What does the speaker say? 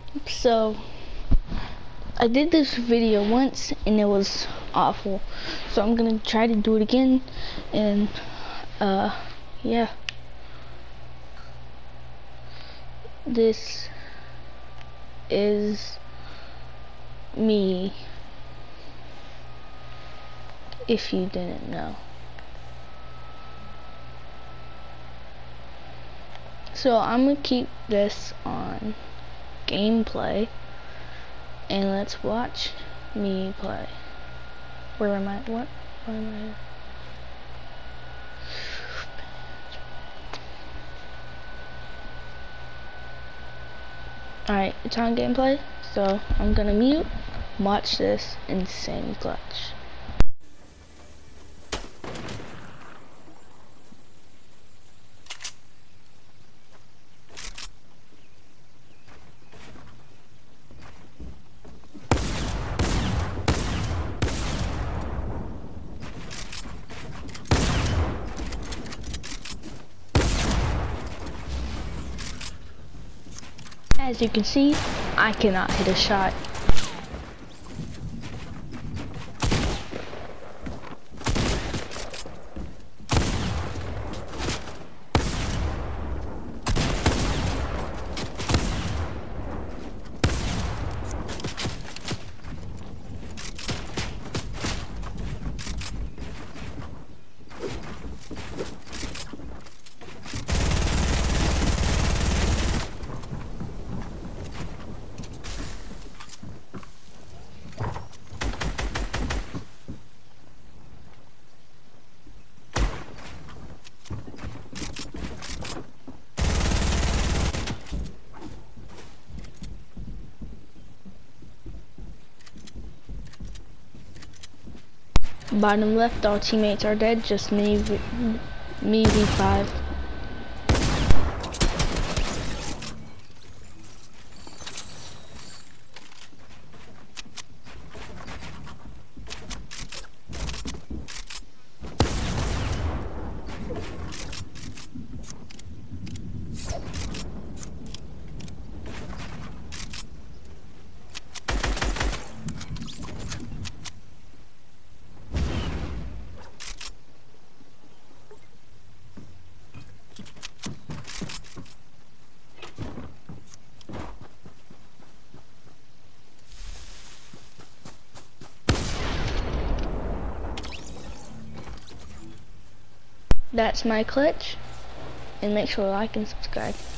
So I did this video once and it was awful, so I'm gonna try to do it again. And yeah, this is me, if you didn't know. So I'm gonna keep this on gameplay and let's watch me play. Where am I? What? Where am I? Alright, it's on gameplay, so I'm gonna mute, watch this insane clutch. As you can see, I cannot hit a shot. Bottom left, all teammates are dead, just me v5. That's my clutch, and make sure to like and subscribe.